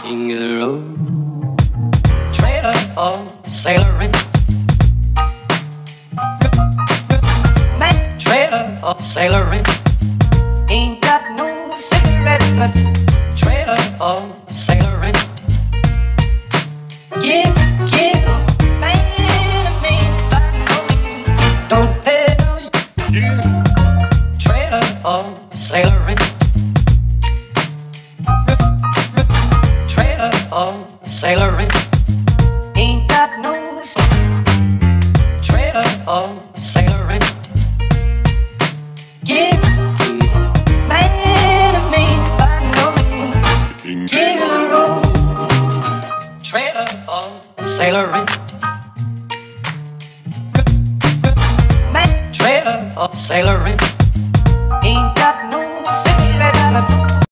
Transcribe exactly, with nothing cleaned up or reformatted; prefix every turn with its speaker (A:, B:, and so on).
A: King of the road, trailer for sailoring. Man, trailer for sailoring. Ain't got no cigarettes, but trailer for sailoring. Give, give, man, man, don't pay no. Yeah. Trailer for sailoring. Trailer for sailoring.